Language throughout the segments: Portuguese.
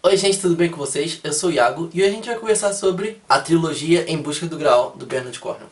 Oi gente, tudo bem com vocês? Eu sou o Iago e hoje a gente vai conversar sobre a trilogia Em Busca do Graal, do Bernard Cornwell.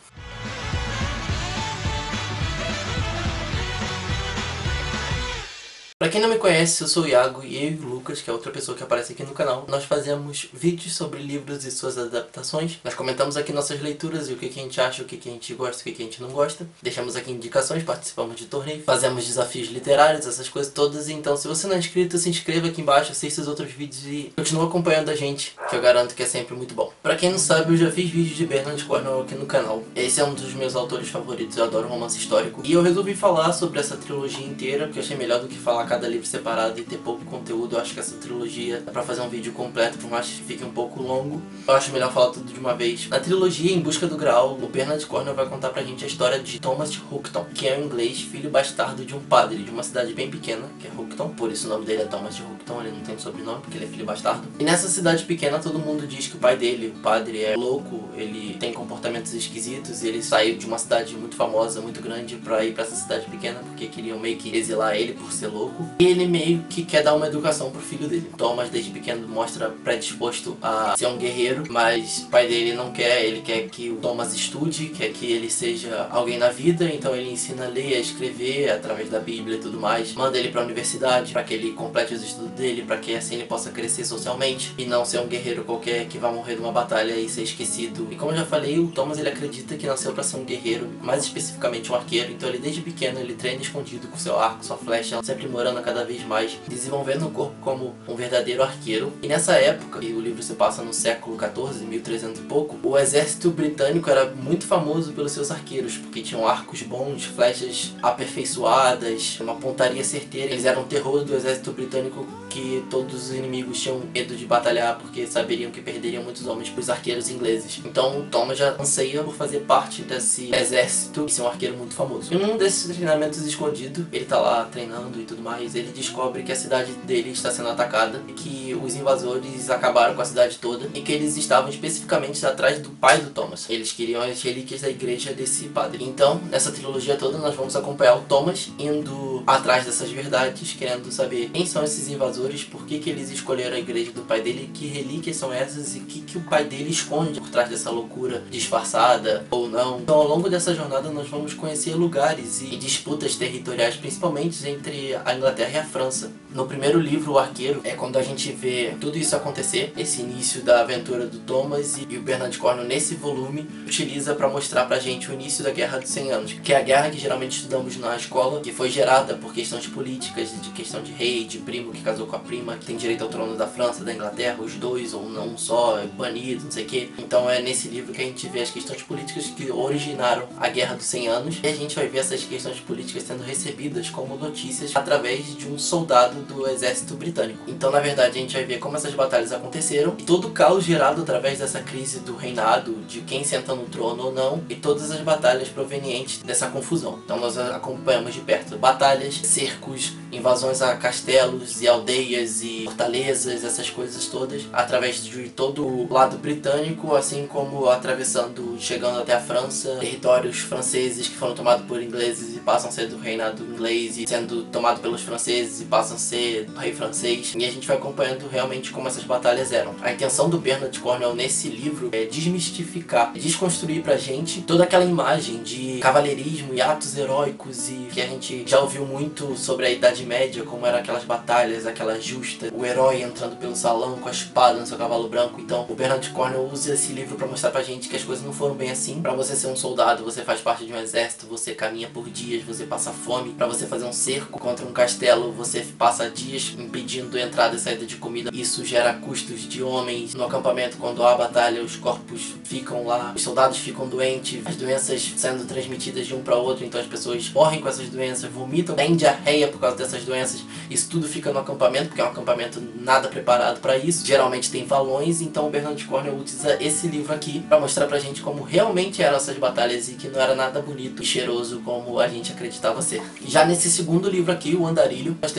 Pra quem não me conhece, eu sou o Iago e eu e o Lucas, que é outra pessoa que aparece aqui no canal, nós fazemos vídeos sobre livros e suas adaptações. Nós comentamos aqui nossas leituras e o que a gente acha, o que a gente gosta, o que a gente não gosta. Deixamos aqui indicações, participamos de torneios, fazemos desafios literários, essas coisas todas. Então se você não é inscrito, se inscreva aqui embaixo, assista os outros vídeos e continue acompanhando a gente, que eu garanto que é sempre muito bom. Pra quem não sabe, eu já fiz vídeos de Bernard Cornwell aqui no canal. Esse é um dos meus autores favoritos, eu adoro romance histórico. E eu resolvi falar sobre essa trilogia inteira, porque eu achei melhor do que falar cada livro separado e ter pouco conteúdo. Eu acho que essa trilogia dá pra fazer um vídeo completo, por mais que fique um pouco longo. Eu acho melhor falar tudo de uma vez. Na trilogia Em Busca do Graal, o Bernard Cornwell vai contar pra gente a história de Thomas Hookton, que é um inglês, filho bastardo de um padre de uma cidade bem pequena, que é Hookton, por isso o nome dele é Thomas Hookton, ele não tem sobrenome porque ele é filho bastardo. E nessa cidade pequena todo mundo diz que o pai dele, o padre, é louco, ele tem comportamentos esquisitos, ele saiu de uma cidade muito famosa, muito grande, pra ir pra essa cidade pequena porque queriam meio que exilar ele por ser louco. E ele meio que quer dar uma educação pro filho dele. Thomas desde pequeno mostra predisposto a ser um guerreiro, mas o pai dele não quer, ele quer que o Thomas estude, quer que ele seja alguém na vida, então ele ensina a ler, a escrever através da Bíblia e tudo mais. Manda ele pra universidade para que ele complete os estudos dele, para que assim ele possa crescer socialmente e não ser um guerreiro qualquer que vai morrer numa batalha e ser esquecido. E como eu já falei, o Thomas ele acredita que nasceu para ser um guerreiro, mais especificamente um arqueiro, então ele desde pequeno ele treina escondido com seu arco, sua flecha, se aprimorando cada vez mais, desenvolvendo o corpo como um verdadeiro arqueiro. E nessa época, e o livro se passa no século XIV, 1300 e pouco, o exército britânico era muito famoso pelos seus arqueiros, porque tinham arcos bons, flechas aperfeiçoadas, uma pontaria certeira. Eles eram o terror do exército britânico, que todos os inimigos tinham medo de batalhar porque saberiam que perderiam muitos homens para os arqueiros ingleses. Então o Thomas já anseia por fazer parte desse exército e ser um arqueiro muito famoso. E num desses treinamentos escondido, ele tá lá treinando e tudo mais, ele descobre que a cidade dele está sendo atacada e que os invasores acabaram com a cidade toda e que eles estavam especificamente atrás do pai do Thomas. Eles queriam as relíquias da igreja desse padre. Então, nessa trilogia toda, nós vamos acompanhar o Thomas indo atrás dessas verdades, querendo saber quem são esses invasores, por que eles escolheram a igreja do pai dele, que relíquias são essas e o que o pai dele esconde por trás dessa loucura disfarçada ou não. Então, ao longo dessa jornada, nós vamos conhecer lugares e disputas territoriais, principalmente entre a Inglaterra e a França. No primeiro livro, O Arqueiro, é quando a gente vê tudo isso acontecer, esse início da aventura do Thomas, e o Bernard Cornwell nesse volume utiliza para mostrar pra gente o início da Guerra dos 100 Anos, que é a guerra que geralmente estudamos na escola, que foi gerada por questões políticas, de questão de rei, de primo que casou com a prima, que tem direito ao trono da França, da Inglaterra, os dois ou não só, banido, não sei o que. Então é nesse livro que a gente vê as questões políticas que originaram a Guerra dos 100 Anos, e a gente vai ver essas questões políticas sendo recebidas como notícias através de um soldado do exército britânico. Então na verdade a gente vai ver como essas batalhas aconteceram e todo o caos gerado através dessa crise do reinado, de quem senta no trono ou não, e todas as batalhas provenientes dessa confusão. Então nós acompanhamos de perto batalhas, cercos, invasões a castelos e aldeias e fortalezas, essas coisas todas, através de todo o lado britânico, assim como atravessando, chegando até a França, territórios franceses que foram tomados por ingleses e passam a ser do reinado inglês, e sendo tomados pelos franceses e passam a ser do rei francês. E a gente vai acompanhando realmente como essas batalhas eram. A intenção do Bernard Cornwell nesse livro é desmistificar, desconstruir pra gente toda aquela imagem de cavaleirismo e atos heróicos e que a gente já ouviu muito sobre a Idade Média, como eram aquelas batalhas, aquela justa, o herói entrando pelo salão com a espada no seu cavalo branco. Então o Bernard Cornwell usa esse livro pra mostrar pra gente que as coisas não foram bem assim. Pra você ser um soldado, você faz parte de um exército, você caminha por dias, você passa fome. Pra você fazer um cerco contra um castelo, você passa dias impedindo a entrada e saída de comida. Isso gera custos de homens. No acampamento, quando há batalha, os corpos ficam lá, os soldados ficam doentes, as doenças sendo transmitidas de um para outro, então as pessoas morrem com essas doenças, vomitam, têm diarreia por causa dessas doenças. Isso tudo fica no acampamento, porque é um acampamento nada preparado para isso. Geralmente tem valões, então o Bernard Cornwell utiliza esse livro aqui para mostrar pra gente como realmente eram essas batalhas e que não era nada bonito e cheiroso como a gente acreditava ser. Já nesse segundo livro aqui, O Andarilho, nós temos o Thomas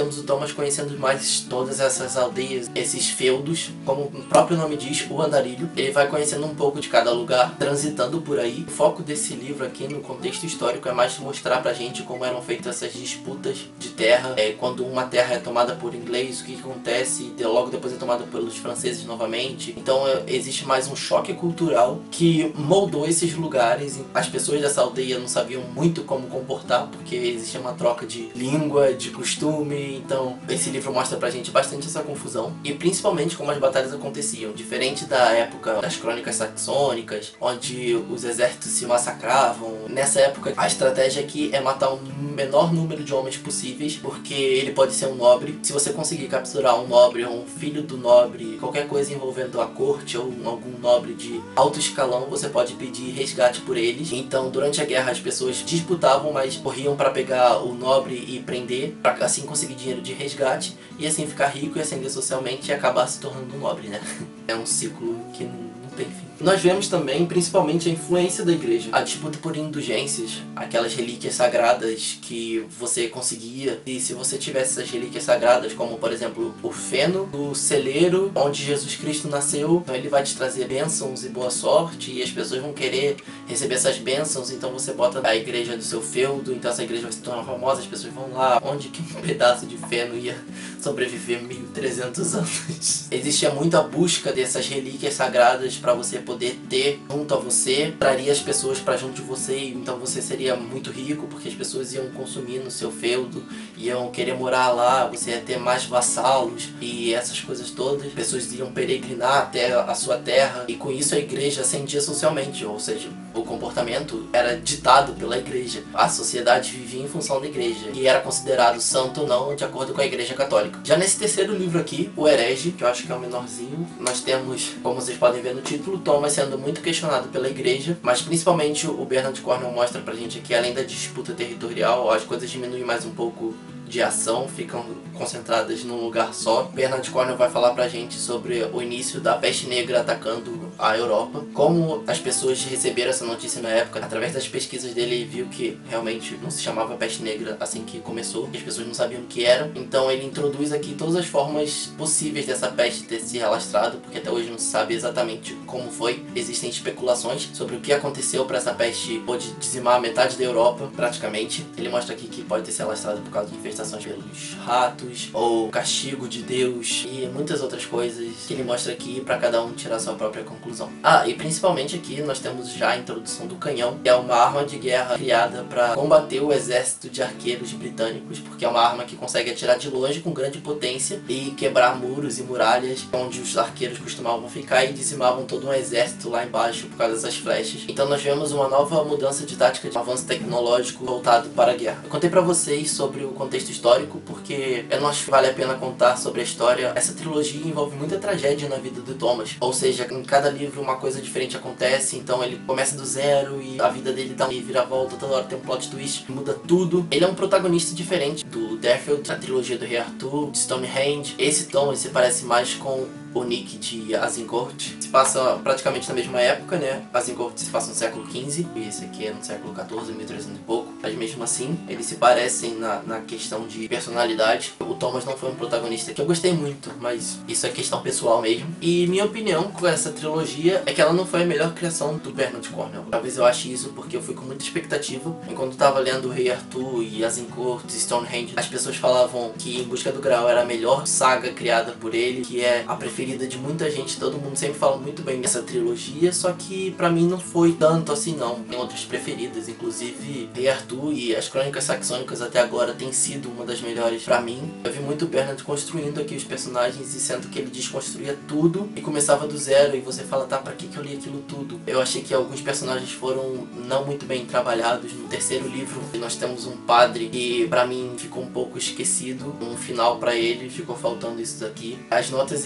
nós conhecemos mais todas essas aldeias, esses feudos, como o próprio nome diz, o andarilho. Ele vai conhecendo um pouco de cada lugar, transitando por aí. O foco desse livro aqui no contexto histórico é mais mostrar pra gente como eram feitas essas disputas de terra, quando uma terra é tomada por inglês, o que acontece, e logo depois é tomada pelos franceses novamente. Então existe mais um choque cultural que moldou esses lugares. As pessoas dessa aldeia não sabiam muito como comportar, porque existia uma troca de língua, de costume. Então esse livro mostra pra gente bastante essa confusão, e principalmente como as batalhas aconteciam, diferente da época das crônicas saxônicas, onde os exércitos se massacravam. Nessa época a estratégia aqui é matar o menor número de homens possíveis, porque ele pode ser um nobre. Se você conseguir capturar um nobre ou um filho do nobre, qualquer coisa envolvendo a corte ou algum nobre de alto escalão, você pode pedir resgate por eles. Então durante a guerra as pessoas disputavam, mas corriam para pegar o nobre e prender, para assim conseguir dinheiro de resgate e assim ficar rico e ascender socialmente e acabar se tornando um nobre, né? É um ciclo que não tem fim. Nós vemos também, principalmente, a influência da igreja. A disputa por indulgências, aquelas relíquias sagradas que você conseguia. E se você tivesse essas relíquias sagradas, como por exemplo o feno do celeiro onde Jesus Cristo nasceu, então ele vai te trazer bênçãos e boa sorte, e as pessoas vão querer receber essas bênçãos. Então você bota a igreja do seu feudo, então essa igreja vai se tornar famosa, as pessoas vão lá. Onde que um pedaço de feno ia sobreviver 1300 anos? Existia muita busca dessas relíquias sagradas para você poder ter junto a você, traria as pessoas para junto de você, e então você seria muito rico, porque as pessoas iam consumir no seu feudo, iam querer morar lá, você ia ter mais vassalos e essas coisas todas. As pessoas iam peregrinar até a sua terra, e com isso a igreja ascendia socialmente, ou seja, o comportamento era ditado pela igreja. A sociedade vivia em função da igreja, e era considerado santo ou não de acordo com a igreja católica. Já nesse terceiro livro aqui, o Herege, que eu acho que é o menorzinho, nós temos, como vocês podem ver no título, Thomas sendo muito questionado pela igreja, mas principalmente o Bernard Cornwell mostra pra gente que além da disputa territorial, as coisas diminuem mais um pouco de ação, ficam concentradas num lugar só. Bernard Cornwell vai falar pra gente sobre o início da peste negra atacando a Europa, como as pessoas receberam essa notícia na época. Através das pesquisas dele, ele viu que realmente não se chamava peste negra assim que começou, as pessoas não sabiam o que era. Então ele introduz aqui todas as formas possíveis dessa peste ter se alastrado, porque até hoje não se sabe exatamente como foi. Existem especulações sobre o que aconteceu para essa peste pode dizimar metade da Europa, praticamente. Ele mostra aqui que pode ter se alastrado por causa de infestações pelos ratos, ou castigo de Deus, e muitas outras coisas que ele mostra aqui para cada um tirar sua própria conclusão. E principalmente aqui nós temos já a introdução do canhão, que é uma arma de guerra criada para combater o exército de arqueiros britânicos, porque é uma arma que consegue atirar de longe com grande potência e quebrar muros e muralhas onde os arqueiros costumavam ficar, e dizimavam todo um exército lá embaixo por causa dessas flechas. Então nós vemos uma nova mudança de tática, de um avanço tecnológico voltado para a guerra. Eu contei para vocês sobre o contexto histórico porque eu não acho que vale a pena contar sobre a história. Essa trilogia envolve muita tragédia na vida do Thomas, ou seja, em cada livro uma coisa diferente acontece. Então ele começa do zero e a vida dele dá uma viravolta, toda hora tem um plot twist, muda tudo. Ele é um protagonista diferente do Duffield, da trilogia do Rei Arthur, de Stonehenge. Esse Thomas se parece mais com o Nick de Azincourt. Se passa praticamente na mesma época, né? Azincourt se passa no século XV e esse aqui é no século XIV, 1300 e pouco. Mas mesmo assim, eles se parecem na questão de personalidade. O Thomas não foi um protagonista que eu gostei muito, mas isso é questão pessoal mesmo. E minha opinião com essa trilogia é que ela não foi a melhor criação do Bernard Cornwell. Talvez eu ache isso porque eu fui com muita expectativa. Enquanto eu tava lendo o Rei Arthur e Azincourt e Stonehenge, as pessoas falavam que Em Busca do Graal era a melhor saga criada por ele, que é a preferida de muita gente, todo mundo sempre fala muito bem dessa trilogia, só que pra mim não foi tanto assim não. Tem outras preferidas, inclusive Rei Arthur e as Crônicas Saxônicas até agora tem sido uma das melhores pra mim. Eu vi muito o Bernard construindo aqui os personagens, e sendo que ele desconstruía tudo e começava do zero, e você fala, tá, pra que eu li aquilo tudo? Eu achei que alguns personagens foram não muito bem trabalhados. No terceiro livro nós temos um padre que pra mim ficou um pouco esquecido, um final pra ele ficou faltando isso daqui. As notas históricas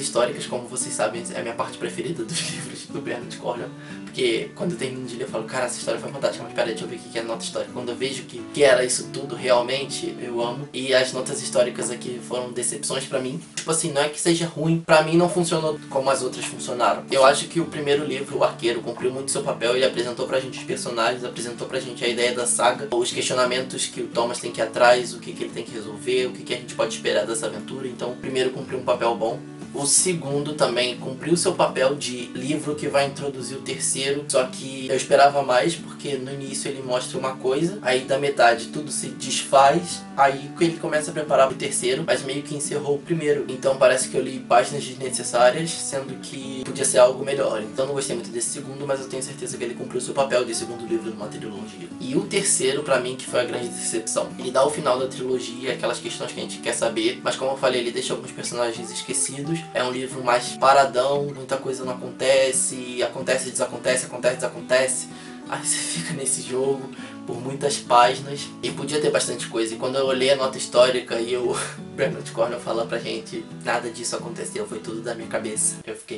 históricas, como vocês sabem, é a minha parte preferida dos livros do Bernard Cornwell. Porque quando eu termino de ler eu falo, cara, essa história foi fantástica, mas peraí, deixa eu ver o que é a nota histórica. Quando eu vejo que era isso tudo realmente, eu amo. E as notas históricas aqui foram decepções pra mim. Tipo assim, não é que seja ruim, pra mim não funcionou como as outras funcionaram. Eu acho que o primeiro livro, O Arqueiro, cumpriu muito seu papel. Ele apresentou pra gente os personagens, apresentou pra gente a ideia da saga, os questionamentos que o Thomas tem que ir atrás, o que ele tem que resolver, o que a gente pode esperar dessa aventura. Então o primeiro cumpriu um papel bom. O segundo também cumpriu seu papel de livro que vai introduzir o terceiro, só que eu esperava mais, porque no início ele mostra uma coisa, aí da metade tudo se desfaz, aí ele começa a preparar o terceiro, mas meio que encerrou o primeiro. Então parece que eu li páginas desnecessárias, sendo que podia ser algo melhor. Então não gostei muito desse segundo, mas eu tenho certeza que ele cumpriu seu papel de segundo livro numa trilogia. E o terceiro, pra mim, que foi a grande decepção. Ele dá o final da trilogia, aquelas questões que a gente quer saber, mas como eu falei, ele deixa alguns personagens esquecidos. É um livro mais paradão, muita coisa não acontece, acontece, desacontece, acontece, desacontece. Aí você fica nesse jogo por muitas páginas e podia ter bastante coisa. E quando eu olhei a nota histórica e o Bernard Cornwell fala pra gente, nada disso aconteceu, foi tudo da minha cabeça. Eu fiquei...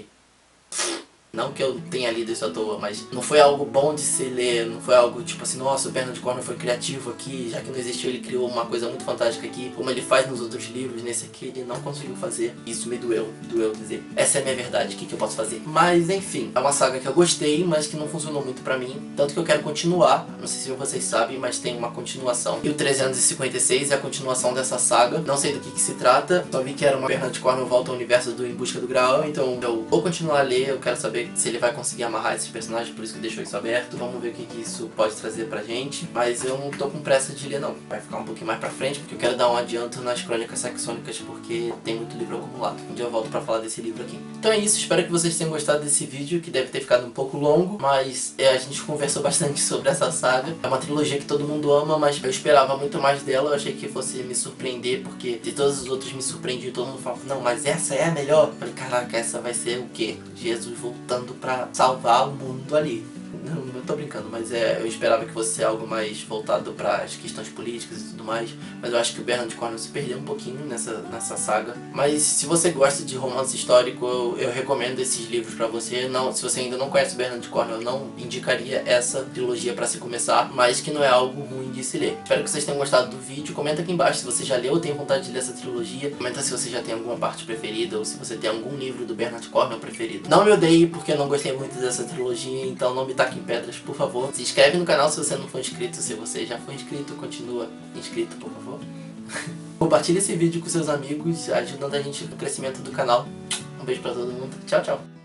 Não que eu tenha lido isso à toa, mas não foi algo bom de se ler, não foi algo tipo assim, nossa, o Bernard Cornwell foi criativo aqui, já que não existiu ele criou uma coisa muito fantástica aqui, como ele faz nos outros livros, nesse aqui ele não conseguiu fazer. Isso me doeu dizer. Essa é a minha verdade, o que eu posso fazer? Mas enfim, é uma saga que eu gostei, mas que não funcionou muito pra mim, tanto que eu quero continuar, não sei se vocês sabem, mas tem uma continuação. E o 356 é a continuação dessa saga, não sei do que se trata, só vi que era uma Bernard Cornwell volta ao universo do Em Busca do Graal, então eu vou continuar a ler, eu quero saber se ele vai conseguir amarrar esses personagens, por isso que deixou isso aberto. Vamos ver o que isso pode trazer pra gente. Mas eu não tô com pressa de ler não. Vai ficar um pouquinho mais pra frente, porque eu quero dar um adianto nas Crônicas Saxônicas, porque tem muito livro acumulado. Um dia eu volto pra falar desse livro aqui. Então é isso, espero que vocês tenham gostado desse vídeo, que deve ter ficado um pouco longo, mas a gente conversou bastante sobre essa saga. É uma trilogia que todo mundo ama, mas eu esperava muito mais dela. Eu achei que fosse me surpreender, porque de todas as outras me surpreendi, todo mundo falava, não, mas essa é a melhor. Eu falei, caraca, essa vai ser o quê? Jesus voltando pra salvar o mundo ali. Não tô brincando, mas eu esperava que fosse algo mais voltado para as questões políticas e tudo mais. Mas eu acho que o Bernard Cornwell se perdeu um pouquinho nessa saga. Mas se você gosta de romance histórico, eu recomendo esses livros pra você. Não, se você ainda não conhece o Bernard Cornwell, eu não indicaria essa trilogia pra se começar, mas que não é algo ruim de se ler. Espero que vocês tenham gostado do vídeo. Comenta aqui embaixo se você já leu ou tem vontade de ler essa trilogia. Comenta se você já tem alguma parte preferida ou se você tem algum livro do Bernard Cornwell preferido. Não me odeie porque eu não gostei muito dessa trilogia, então não me taque em pedras, por favor. Se inscreve no canal se você não for inscrito. Se você já foi inscrito, continua inscrito, por favor. Compartilhe esse vídeo com seus amigos, ajudando a gente no crescimento do canal. Um beijo pra todo mundo. Tchau, tchau.